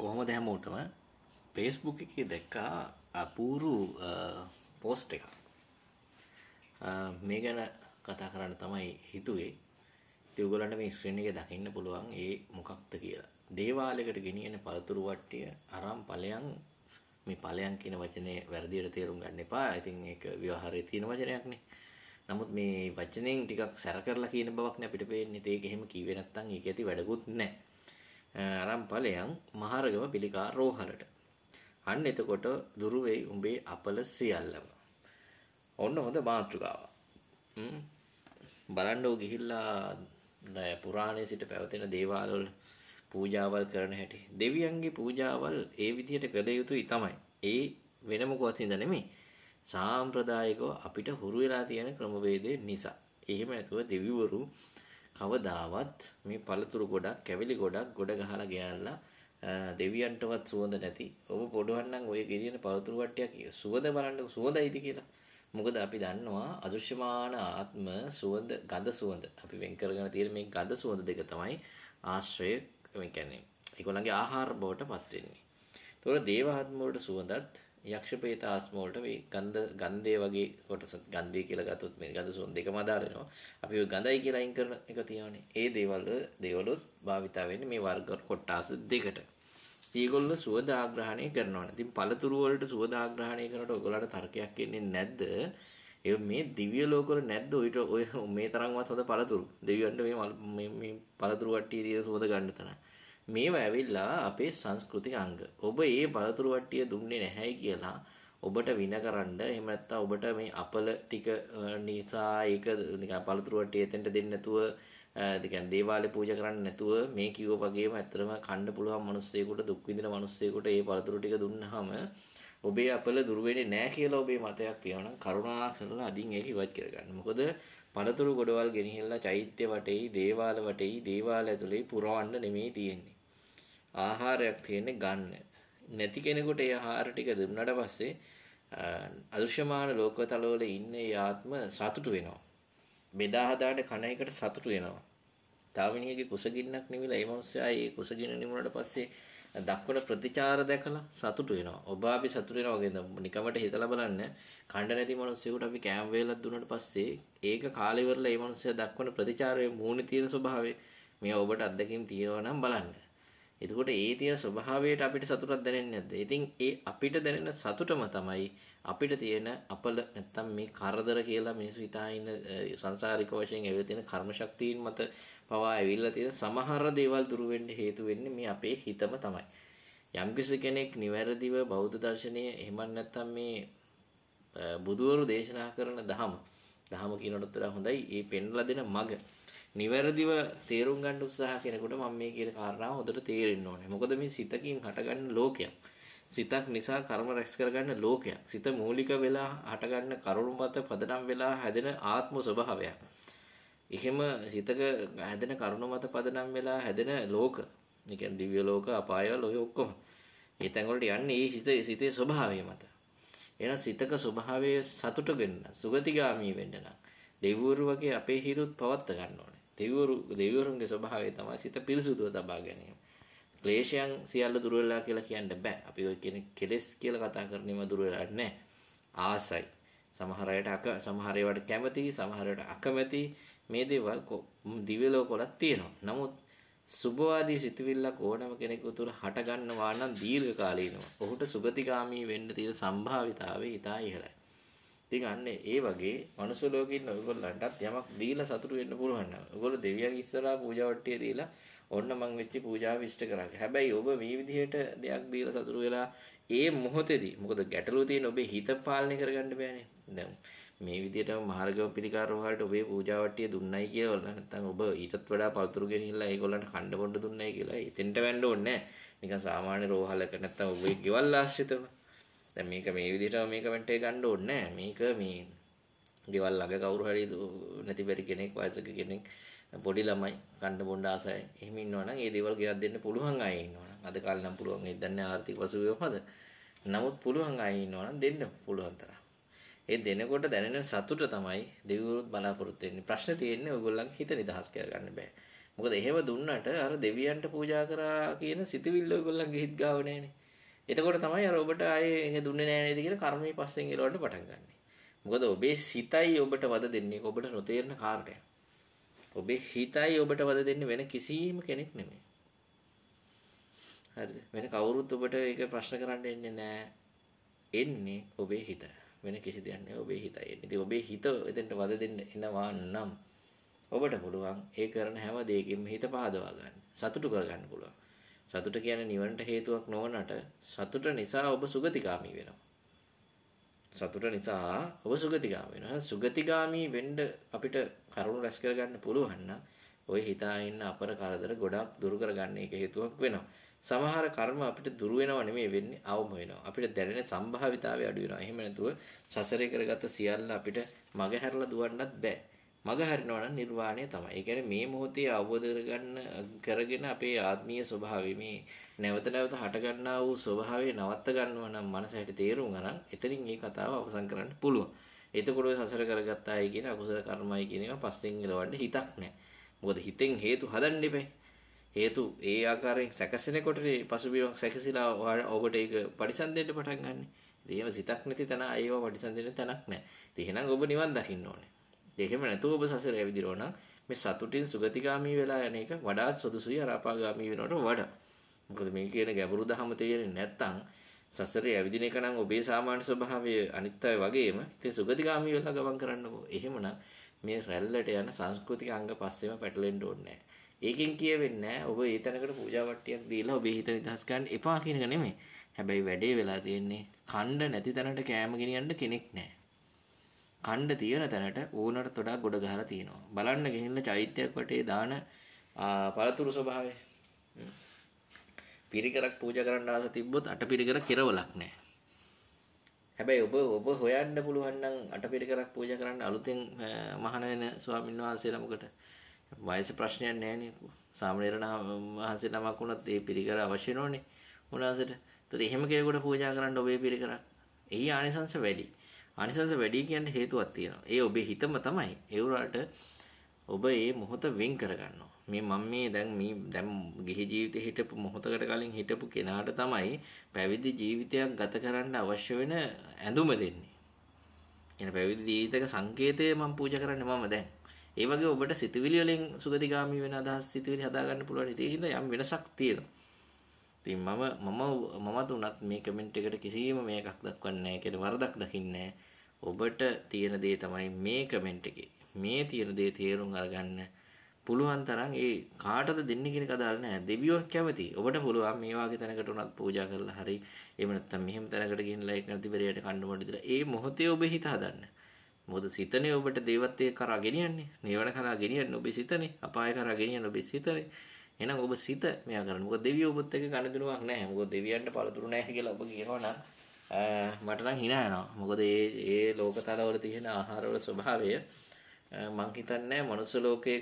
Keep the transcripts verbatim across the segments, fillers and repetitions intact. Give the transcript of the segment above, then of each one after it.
කොහොමද හැමෝටම Facebook එකේ දැක්කා අපූරු පෝස්ට් එකක්. මේ ගැන කතා කරන්න තමයි හිතුවේ. ඉතින් ඔයගොල්ලන්ට මේ ස්ක්‍රීන් එකේ දකින්න පුළුවන් ඒ මොකක්ද කියලා. දේවාලයකට ගෙනියන පළතුරු වට්ටිය අරන් ඵලයන් මේ ඵලයන් කියන වචනේ වැරදියට තේරුම් ගන්න එපා. ඉතින් ඒක ව්‍යවහාරයේ තියෙන වචනයක්නේ. නමුත් මේ වචනෙන් ටිකක් සැර කරලා කියන බවක්නේ අපිට පේන්නේ. ඒක එහෙම කිව්වේ නැත්නම් ඒක ඇති වැඩකුත් නැහැ. අරන් ඵලයන් මහරගම පිළිකා රෝහලට. අන්න එතකොට දුරු වෙයි උඹේ අපල සියල්ලම. ඔන්න හොඳ මාතෘකාවක්. හ්ම් බලන්නෝ ගිහිල්ලා පුරාණයේ සිට පැවතෙන දේවාල වල පූජාවල් කරන හැටි. දෙවියන්ගේ පූජාවල් ඒ විදිහට කළ යුතුයි තමයි. ඒ වෙන මොකවත් හින්දා නෙමෙයි. සාම්ප්‍රදායිකව අපිට හුරු වෙලා තියෙන ක්‍රමවේදය නිසා. එහෙම නැතුව දෙවිවරු කවදාවත් මේ පළතුරු ගොඩක්, කැවිලි ගොඩක් ගොඩ ගහලා ගෑනලා දෙවියන්ටවත් සුවඳ නැති. ඔබ පොඩවන්නම් ඔය ගෙදින පළතුරු වට්ටියක් සුවඳ බලන්න සුවඳයිද කියලා. මොකද අපි දන්නවා අදෘශ්‍යමාන ආත්ම සුවඳ, ගඳ සුවඳ. අපි වෙන් කරගෙන තියෙන මේ ගඳ සුවඳ දෙක තමයි ආශ්‍රය, ඒ කියන්නේ ඒගොල්ලන්ගේ ආහාර බවට පත් වෙන්නේ. ඒතකොට දේවාත්ම වලට සුවඳත් යක්ෂ ප්‍රේත ආත්ම වලට මේ ගන්ධ ගන්ධය වගේ කොටස ගන්ධය කියලා ගත්තොත් මේ ගඳ සුවඳ දෙකම අදාළනවා. අපි ඔය ගඳයි කියලා අයින් කරන එක තියෙනවානේ. ඒ දේවල් දේවලුත් භාවිතා වෙන්නේ මේ වර්ග කොටස් දෙකට. ඒගොල්ලෝ සුවඳ ආග්‍රහණය කරනවානේ. ඉතින් පළතුරු වලට සුවඳ ආග්‍රහණය කරනකොට ඔයගොල්ලන්ට තර්කයක් එන්නේ නැද්ද? ඒ මේ දිව්‍ය ලෝකවල නැද්ද ඔයිට ඔය මේ තරම්වත් හොඳ පළතුරු? දෙවියන්ට මේ මේ පළතුරු වට්ටිය දින සුවඳ ගන්න තරම්. මේවා ඇවිල්ලා අපේ සංස්කෘතික අංග. ඔබ මේ පළතුරු වට්ටිය දුන්නේ නැහැයි කියලා ඔබට විනකරන්න එහෙම නැත්නම් ඔබට මේ අපල ටික නිසා ඒක නිකන් පළතුරු වට්ටිය එතෙන්ට දෙන්නේ නැතුව ඒ කියන්නේ දේවාලේ පූජා කරන්නේ නැතුව මේ කිව්ව වගේම ඇත්තටම කන්න පුළුවන් මිනිස්සෙකුට දුක් විඳින මිනිස්සෙකුට මේ පළතුරු ටික දුන්නාම ඔබේ අපල දුර වෙන්නේ නැහැ කියලා ඔබේ මතයක් තියෙනවා නම් කරුණා කරලා අදින් ඒක ඉවත් කරගන්න. මොකද පළතුරු ගොඩවල් ගෙනහිල්ලා චෛත්‍ය වටේයි දේවාල වටේයි දේවාල ඇතුලේ පුරවන්න නෙමෙයි තියෙන්නේ. ආහාරයක් තියෙන්නේ ගන්න. නැති කෙනෙකුට ඒ ආහාර ටික දුන්නාට පස්සේ අදෘශ්‍යමාන ලෝකතලවල ඉන්න ඒ ආත්ම සතුටු වෙනවා. බෙදා හදාට කණ එකට සතුටු වෙනවා. තාවණියගේ කුසගින්නක් නිවිලා ඒ මනුස්සයා ඒ කුසගින්න නිමුණාට පස්සේ දක්වන ප්‍රතිචාර දැකලා සතුටු වෙනවා. ඔබ අපි සතුටු වෙනවා වගේ නිකමට හිතලා බලන්න. කණ්ඩ නැති මිනිස්සුෙකුට අපි කෑම වේලක් දුන්නාට පස්සේ ඒක කාලේ ඉවරලා ඒ මනුස්සයා දක්වන ප්‍රතිචාරයේ මූණේ තියෙන ස්වභාවය මේ ඔබට අත්දැකීම් තියෙනවා නම් බලන්න. එතකොට ඒ තියෙන ස්වභාවයට අපිට සතුටක් දැනෙන්නේ නැද්ද? ඉතින් ඒ අපිට දැනෙන සතුටම තමයි අපිට තියෙන අපල නැත්තම් මේ කරදර කියලා මිනිස්සු හිතා ඉන්න සංසාරික වශයෙන් ඇවිල්ලා තියෙන කර්ම ශක්තියින් මත පවා ඇවිල්ලා තියෙන සමහර දේවල් දුරු වෙන්න හේතු වෙන්නේ මේ අපේ හිතම තමයි. යම්කිසි කෙනෙක් නිවැරදිව බෞද්ධ දර්ශනීය එහෙම නැත්තම් මේ බුදුවරු දේශනා කරන ධහම ධහම කියනකට වඩා හොඳයි ඒ පෙන්වලා දෙන මඟ නිවැරදිව තේරුම් ගන්න උත්සාහ කෙනෙකුට මම මේ කියන කාරණාව හොඳට තේරෙන්න ඕනේ. මොකද මේ සිතකින් හටගන්න ලෝකයක්. සිතක් නිසා කර්ම රැස් කරගන්න ලෝකයක්. සිත මූලික වෙලා හටගන්න කරුණු මත පදනම් වෙලා හැදෙන ආත්ම ස්වභාවයක්. එහෙම සිතක හැදෙන කරුණු මත පදනම් වෙලා හැදෙන ලෝක. ඒ කියන්නේ දිව්‍ය ලෝක, අපායවල ඔය ඔක්කොම. ඒ තැන් වලට යන්නේ මේ සිත සිතේ ස්වභාවය මත. එහෙනම් සිතක ස්වභාවය සතුට වෙන්න, සුගතිගාමී වෙන්න නම් දෙවිවරු වගේ අපේ හිරුත් පවත්ත ගන්න ඕනේ. දෙවිවරු දෙවිවරුන්ගේ ස්වභාවය තමයි සිත පිරිසුදුව තබා ගැනීම. ක්ලේශයන් සියල්ල දුර වෙලා කියලා කියන්න බෑ. අපි ඔය කියන කෙලෙස් කියලා කතා කරන්නේම දුර වෙලා නැහැ. ආසයි. සමහර අයට අක සමහර ඒවාට කැමති, සමහර අයට අකමැති මේ දේවල් දිව්‍ය ලෝකවලත් තියෙනවා. නමුත් සුභවාදී සිතුවිල්ලක් ඕනම කෙනෙකු තුළ හට ගන්නවා නම් දීර්ඝ කාලීනව. ඔහුට සුගතිගාමී වෙන්න තියෙන සම්භාවිතාවය ඉතා ඉහළයි. ඉතින් අන්නේ ඒ වගේ මනුස්ස ලෝකේ ඉන්න ඔයගොල්ලන්ටත් යමක් දීලා සතුටු වෙන්න පුළුවන් නම් ඔයගොල්ලෝ දෙවියන් ඉස්සරහා පූජා වට්ටිය දීලා ඔන්න මං වෙච්ච පූජාව ඉෂ්ට කරා. හැබැයි ඔබ මේ විදිහට දෙයක් දීලා සතුටු වෙලා ඒ මොහොතේදී මොකද ගැටලුව තියෙන ඔබේ හිත පාලනය කරගන්න බෑනේ. දැන් මේ විදිහට මාර්ගව පිළිකාරෝ වලට ඔබේ පූජා වට්ටිය දුන්නයි කියලා නැත්නම් ඔබ ඊටත් වඩා පළතුරු ගෙනහිල්ලා ඒගොල්ලන්ට කණ්ඩ බොන්න දුන්නයි කියලා එතෙන්ට වෙන්න ඕනේ නැහැ. නිකන් සාමාන්‍ය රෝහලක නැත්නම් ඔබේ ගෙවල් ආශ්‍රිතව දැන් මේක මේ විදිහටම මේ කමෙන්ට් එක ගන්න ඕනේ නැහැ. මේක මේ ගෙවල් ළඟ කවුරු හරි නැති බැරි කෙනෙක් වයසක කෙනෙක් පොඩි ළමයි කන්න බොන්න ආසයි. එහෙම ඉන්නවනම් ඒ දේවල් ගෙනත් දෙන්න පුළුවන් අය ඉන්නවනම් අද කාලේ නම් පුළුවන් ඒ දන්නේ ආර්ථික පසුබිමද. නමුත් පුළුවන් අය ඉන්නවනම් දෙන්න පුළුවන් තරම්. ඒ දෙනකොට දැනෙන සතුට තමයි දෙවිවරුත් බලාපොරොත්තු වෙන්නේ. ප්‍රශ්නේ තියෙන්නේ ඔයගොල්ලන්ගේ හිත නිදහස් කරගන්න බෑ. මොකද එහෙම දුන්නට අර දෙවියන්ට පූජා කරා කියන සිතවිල්ල ඔයගොල්ලන්ගේ හිත ගාව නැහැනේ. එතකොට තමයි අර ඔබට ආයේ එහෙ දුන්නේ නැහැ නේද කියලා කර්මයේ පස්සෙන් එලවන්න පටන් ගන්න. මොකද ඔබේ සිතයි ඔබට වද දෙන්නේ. ඔබට නොතේරෙන කාරණයක්. ඔබේ හිතයි ඔබට වද දෙන්නේ වෙන කිසිම කෙනෙක් නෙමෙයි. හරිද? වෙන කවුරුත් ඔබට ඒක ප්‍රශ්න කරන්න එන්නේ නැහැ. එන්නේ ඔබේ හිත. වෙන කිසි දෙයක් නෑ ඔබේ හිතයි එන්නේ. ඉතින් ඔබේ හිත එතෙන්ට වද දෙන්න එනවා නම් ඔබට පුළුවන් ඒ කරන හැම දෙයකින්ම හිත පහදවා ගන්න. සතුටු කරගන්න පුළුවන්. සතුට කියන්නේ නිවනට හේතුවක් නොවනට සතුට නිසා ඔබ සුගතිගාමි වෙනවා. සතුට නිසා ඔබ සුගතිගාමි වෙනවා. සුගතිගාමි වෙන්න අපිට කරුණු රැස් කරගන්න පුළුවන් නම් ඔය හිතා ඉන්න අපර කරදර ගොඩක් දුරු කරගන්න එක හේතුවක් වෙනවා. සමහර කර්ම අපිට දුරු වෙනව නෙමෙයි වෙන්නේ අවම වෙනවා. අපිට දැනෙන සම්භාවිතාවය අඩු වෙනවා. එහෙම නැතුව සසරේ කරගත්ත සියල්ල අපිට මග හැරලා දුවන්නත් බෑ. මග හරිනවා නම් නිර්වාණය තමයි. ඒ කියන්නේ මේ මොහොතේ අවබෝධ කරගන්න කරගෙන අපේ ආත්මීය ස්වභාවය මේ නැවත නැවත හට ගන්නා වූ ස්වභාවය නවත්ත ගන්නවා නම් මනසට තේරුම් ගන්න. එතනින් මේ කතාව අවසන් කරන්න පුළුවන්. එතකොට ඔය සසර කරගත්තායි කියන අකුසල කර්මයි කියන එක පස්සෙන් එලවන්න හිතක් නැහැ. මොකද හිතෙන් හේතු හදන්න ඉබේ. හේතු ඒ ආකාරයෙන් සැකසෙනකොට පසුබිමක් සැකසিলা ඔබට ඒක පරිසම් දෙන්න පටන් ගන්න. ඉතින් එහෙම සිතක් නැති තැන ඒව පරිසම් දෙන්න තැනක් නැහැ. ඉතින් එහෙනම් ඔබ නිවන් දකින්න ඕනේ. ඒකෙම නැතුව ඔබ සසර ඇවිදිනවා නම් මේ සතුටින් සුගතිගාමී වෙලා යන එක වඩාත් සුදුසුයි අරාපාගාමී වෙනවට වඩා. මොකද මේ කියන ගැඹුරු දහම තේරෙන්නේ නැත්නම් සසරේ ඇවිදින එක නම් ඔබේ සාමාන්‍ය ස්වභාවය අනිත් අය වගේම ඉතින් සුගතිගාමී වෙලා ගමන් කරන්නකෝ. එහෙමනම් මේ රැල්ලට යන සංස්කෘතික අංග පස්සෙම පැටලෙන්න ඕනේ නැහැ. ඒකෙන් කියවෙන්නේ නැහැ ඔබ ඒ තැනකට පූජා වට්ටියක් දීලා ඔබේ හිත නිදහස් ගන්න එපා කියන එක නෙමෙයි. හැබැයි වැඩේ වෙලා තියෙන්නේ ඛණ්ඩ නැති තැනට කෑම ගෙනියන්න කෙනෙක් නැහැ. ඛණ්ඩ තියෙන තැනට ඕනට වඩා ගොඩ ගහලා තියෙනවා. බලන්න ගිහිල්ලා චෛත්‍යයක් වටේ දාන පළතුරු ස්වභාවය. පිරිකරක් පූජා කරන්න ආස තිබ්බොත් අට පිරිකර කෙරවලක් නැහැ. හැබැයි ඔබ ඔබ හොයන්න පුළුවන් නම් අට පිරිකරක් පූජා කරන්න අලුතෙන් මහාන වෙන ස්වාමීන් වහන්සේ නමකට වයස ප්‍රශ්නයක් නැහැ නේ. සාමණේර වහන්සේ නමක් වුණත් ඒ පිරිකර අවශ්‍ය නොනේ උන්වහන්සේට. ඒත් එහෙම කෙනෙකුට පූජා කරන්න ඔබේ පිරිකරක්. එහි ආනිසංශ වැඩි. ආනිසංශ වැඩි කියන්නේ හේතුවක් තියෙනවා. ඒ ඔබේ හිතම තමයි. ඒ උරාට ඔබ මේ මොහොත වෙන් කරගන්නවා. මේ මම මේ දැන් මේ දැන් ගිහි ජීවිතේ හිටපු මොහොතකට කලින් හිටපු කෙනාට තමයි පැවිදි ජීවිතයක් ගත කරන්න අවශ්‍ය වෙන ඇඳුම දෙන්නේ. එන පැවිදි ජීවිතක සංකේතය මම පූජා කරන්නේ මම දැන්. ඒ වගේ ඔබට සිතුවිලි වලින් සුගතිගාමී වෙන අදහස් සිතුවිලි හදා ගන්න පුළුවන්. ඒක හින්දා යම් වෙනසක් තියෙනවා. ඉතින් මම මම මමත් උනත් මේ කමෙන්ට් එකට කිසිම මේකක් දක්වන්නේ නැහැ කියලා වරදක් දකින්නේ ඔබට තියෙන දේ තමයි මේ කමෙන්ට් එකේ. මේ තියෙන දේ තේරුම් අරගන්න පුළුවන් තරම් ඒ කාටද දෙන්නේ කියන එක අදාළ නැහැ. දෙවියෝ කැමති. ඔබට පුළුවන් මේ වගේ තැනකට උනත් පූජා කරලා හරි එහෙම නැත්නම් මෙහෙම තැනකට ගෙනලා ඒක නැතිබරයට කන්න මොඩ දීලා ඒ මොහොතේ ඔබ හිත හදන්න. මොකද සිතනේ ඔබට දේවත්වයේ කරා ගෙනියන්නේ. නිවන කරා ගෙනියන්නේ ඔබේ සිතනේ. අපාය කරා ගෙනියන්නේ ඔබේ සිතනේ. එහෙනම් ඔබ සිත මෙයා කරන්නේ. මොකද දෙවියෝ ඔබත් එක්ක ගනුදෙනුවක් නැහැ. මොකද දෙවියන්ට පළතුරු නැහැ කියලා ඔබ කියනවා නම් මට නම් hina යනවා. මොකද මේ මේ ලෝකතලවල තියෙන ආහාරවල ස්වභාවය මං හිතන්නේ මනුස්ස ලෝකයක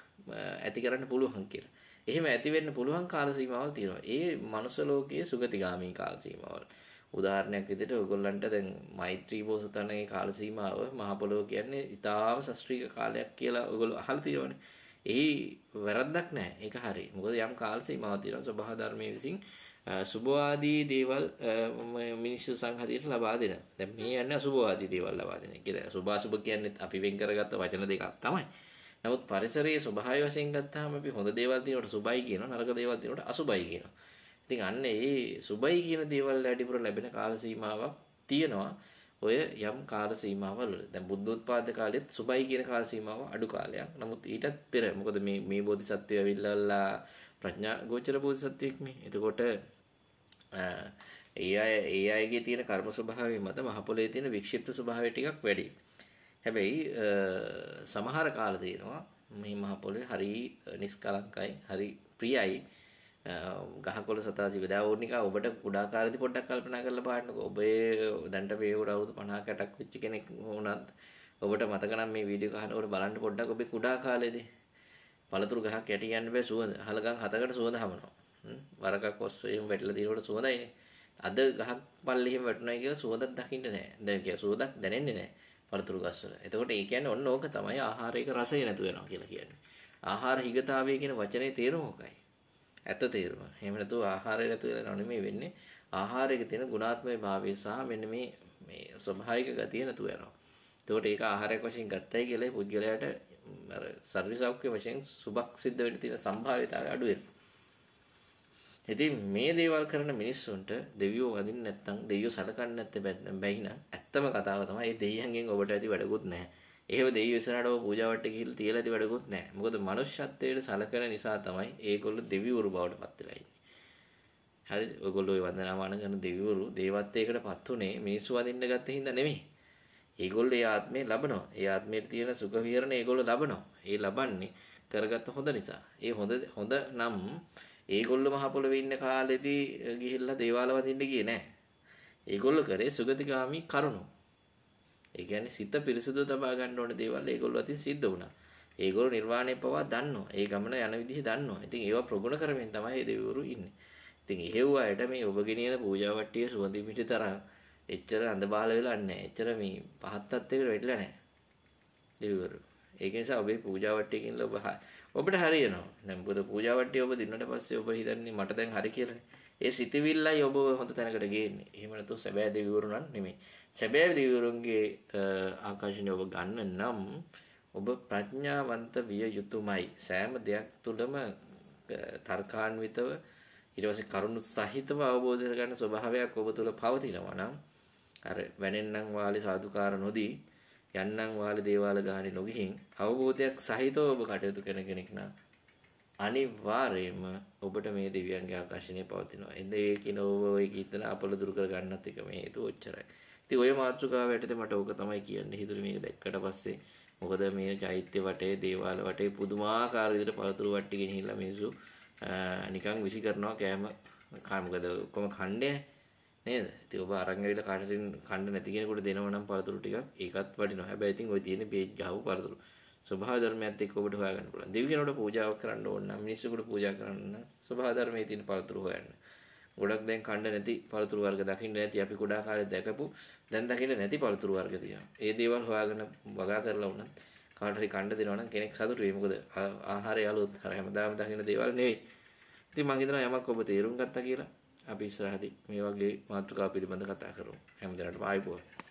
ඇති කරන්න පුළුවන් කියලා. එහෙම ඇති වෙන්න පුළුවන් කාල සීමාවල් තියෙනවා. ඒ මනුස්ස ලෝකයේ සුගතිගාමී කාල සීමාවල්. උදාහරණයක් විදිහට ඔයගොල්ලන්ට දැන් මෛත්‍රී බෝසතාණන්ගේ කාල සීමාව මහ පොළොව කියන්නේ ඊටාම ශාස්ත්‍රීය කාලයක් කියලා ඔයගොල්ලෝ අහලා තියෙනවනේ. ඒ වැරද්දක් නැහැ. ඒක හරි. මොකද යම් කාල සීමාවක් තියෙනවා ස්වභාව ධර්මයේ විසින් සුභවාදී දේවල් මිනිස්සු සංහතියට ලබා දෙනවා. දැන් මේ යන්නේ අසුභවාදී දේවල් ලබා දෙන එක. ඒක සුභාසුභ කියන්නේ අපි වෙන් කරගත්ත වචන දෙකක් තමයි. නමුත් පරිසරයේ ස්වභාවය වශයෙන් ගත්තාම අපි හොඳ දේවල් තියෙනකොට සුභයි කියනවා, නරක දේවල් තියෙනකොට අසුභයි කියනවා. ඉතින් අන්න ඒ සුභයි කියන දේවල් වැඩිපුර ලැබෙන කාල සීමාවක් තියෙනවා. ඔය යම් කාල සීමාවල් වල. දැන් බුද්ධෝත්පාද කාලෙත් සුභයි කියන කාල සීමාව අඩු කාලයක්. නමුත් ඊටත් පෙර මොකද මේ මේ බෝධිසත්වය ඇවිල්ලා ප්‍රඥා ගෝචර බෝධිසත්වෙක් මේ. එතකොට ඒ අය ඒ අයගේ තියෙන කර්ම ස්වභාවය මත මහ පොළේ තියෙන වික්ෂිප්ත ස්වභාවය ටිකක් වැඩි. හැබැයි සමහර කාල තියෙනවා මේ මහ පොළේ හරි නිස්කලංකයි, හරි ප්‍රියයි. ගහකොළ සතා ජීවිතය ඕනිකා ඔබට කුඩා කාලේදී පොඩ්ඩක් කල්පනා කරලා බලන්නකෝ. ඔබේ දැන්ට මේ අවුරුදු පනහක අටක් වෙච්ච කෙනෙක් වුණත් ඔබට මතක නම් මේ වීඩියෝ කහනකොට බලන්න පොඩ්ඩක් ඔබේ කුඩා කාලේදී පළතුරු ගහක් යට යන්න බෑ සුවඳ. හලගම් හතකට සුවඳ හමනවා. වරකක් ඔස්සේම වැටලා තියෙනකොට සුවඳයිනේ. අද ගහක් පල්ලෙහිම වැටුණා කියලා සුවඳක් දකින්න නෑ. දැන් කිය සුවඳක් දැනෙන්නේ නෑ පළතුරු ගස් වල. එතකොට ඒ කියන්නේ ඔන්න ඕක තමයි ආහාරයක රසය නැතු වෙනවා කියලා කියන්නේ. ආහාර හිගතාවය කියන වචනේ තේරුම මොකයි? ඇත්ත තේරුම. එහෙම නැතුව ආහාරය නැතුව වෙලා නෙමෙයි වෙන්නේ. ආහාරයක තියෙන ගුණාත්මක භාවය සහ මෙන්න මේ මේ ස්වභාවික ගතිය නැතුව යනවා. එතකොට ඒක ආහාරයක් වශයෙන් ගත්තයි කියලා පුද්ගලයාට අර ශරීර සෞඛ්‍ය වශයෙන් සුබක් සිද්ධ වෙන්න තියෙන සම්භාව්‍යතාවය අඩු වෙනවා. ඉතින් මේ දේවල් කරන මිනිස්සුන්ට දෙවියෝ වදින්න නැත්නම් දෙවියෝ සලකන්නේ නැත්නම් බැයි නම් ඇත්තම කතාව තමයි මේ දෙවියන්ගෙන් ඔබට ඇති වැඩකුත් නැහැ. එහෙම දෙවියෝ ඉස්සරහට ඔබ පූජාවට ගිහිල්ලා තියලා ඇති වැඩකුත් නැහැ. මොකද මනුෂ්‍යත්වයට සලකන නිසා තමයි ඒගොල්ලෝ දෙවිවරු බවට පත් වෙලා ඉන්නේ. හරිද? ඔයගොල්ලෝ ඒ වන්දනාමාන කරන දෙවිවරු දේවත්වයකට පත් උනේ මිනිස්සු වදින්න ගත්ත හින්දා නෙමෙයි. ඒගොල්ලෝ ඒ ආත්මේ ලබනවා. ඒ ආත්මයේ තියෙන සුඛ විහරණ ඒගොල්ලෝ ලබනවා. ඒ ලබන්නේ කරගත්ත හොඳ නිසා. ඒ හොඳ හොඳ නම් ඒගොල්ලෝ මහ පොළොවේ ඉන්න කාලෙදී ගිහිල්ලා දේවාල වදින්න ගියේ නෑ. ඒගොල්ලෝ කරේ සුගතිගාමි කරුණු. ඒ කියන්නේ සිත පිරිසුදු තබා ගන්න ඕන දේවල් ඒගොල්ලෝ අතින් සිද්ධ වුණා. ඒගොල්ලෝ නිර්වාණය පවා දන්නවා. ඒ ගමන යන විදිහ දන්නවා. ඉතින් ඒවා ප්‍රගුණ කරමින් තමයි මේ දෙවිවරු ඉන්නේ. ඉතින් එහෙව් අයට මේ ඔබ ගෙනියන පූජා වට්ටිය සුවඳ පිටි තරම් එච්චර අඳ බාල වෙලා නැහැ. එච්චර මේ පහත් තත්ත්වයකට වැටිලා නැහැ. දෙවිවරු. ඒක නිසා ඔබේ පූජා වට්ටියකින් ඔබ ඔබට හරියනවා. දැන් මොකද පූජා වට්ටිය ඔබ දින්නට පස්සේ ඔබ හිතන්නේ මට දැන් හරි කියලානේ. ඒ සිතවිල්ලයි ඔබ හොඳ තැනකට ගේන්නේ. එහෙම නැත්නම් සැබෑ දෙවිවරු නම් නෙමෙයි. සැබෑ දෙවිවරුන්ගේ ආකර්ෂණය ඔබ ගන්න නම් ඔබ ප්‍රඥාවන්ත විය යුතුමයි. සෑම දෙයක් තුළම තර්කාන්විතව ඊට පස්සේ කරුණු සහිතව අවබෝධ කරගන්න ස්වභාවයක් ඔබ තුළ පවතිනවා නම් අර වැනෙන්නම් වාලේ සාදුකාර නොදී යන්නම් වාලේ දේවාල ගානේ නොගිහින් අවබෝධයක් සහිතව ඔබ කටයුතු කරන කෙනෙක් නම් අනිවාර්යයෙන්ම ඔබට මේ දෙවියන්ගේ ආකර්ෂණය පවතිනවා. එඳ ඒ කින ඔය කීතන අපල දුරු කර ගන්නත් එක මේ හේතුව ඔච්චරයි. ඉතින් ඔය මාතෘකාව යටතේ මට ඕක තමයි කියන්න හිතුනේ මේක දැක්කට පස්සේ. මොකද මේ චෛත්‍ය වටේ දේවාල වටේ පුදුමාකාර විදිහට පළතුරු වට්ටි ගෙනහිල්ලා මිනිස්සු නිකන් විසි කරනවා කෑම කා මොකද ඔක්කොම කන්නේ නේද? ඉතින් ඔබ අරන් ඇවිල්ලා කාටද කන්න නැති කෙනෙකුට දෙනව නම් පළතුරු ටිකක් ඒකත් වටිනවා. හැබැයි ඉතින් ඔය තියෙන පේජ් ගහපු පළතුරු ස්වභාව ධර්මයත් එක්ක ඔබට හොයාගන්න පුළුවන්. දෙවියනට පූජාවක් කරන්න ඕන නම් මිනිස්සුන්ට පූජා කරන්න නම් ස්වභාව ධර්මයේ තියෙන පළතුරු හොයන්න. ගොඩක් දැන් කන්න නැති පළතුරු වර්ග දකින්න නැති අපි කුඩා කාලේ දැකපු දැන් දකින්න නැති පළතුරු වර්ග තියෙනවා. ඒ දේවල් හොයාගෙන වගා කරලා වුණත් කාට හරි කන්න දෙනවා නම් කෙනෙක් සතුටු වෙයි. මොකද ආහාරය අලුත් හැමදාම දකින්න දේවල් නෙවෙයි. ඉතින් මම හිතනවා යමක් ඔබ තේරුම් ගත්තා කියලා. අපි ඉස්සරහදී මේ වගේ මාතෘකා පිළිබඳව කතා කරමු. හැමදාටම ආයිබෝවන්.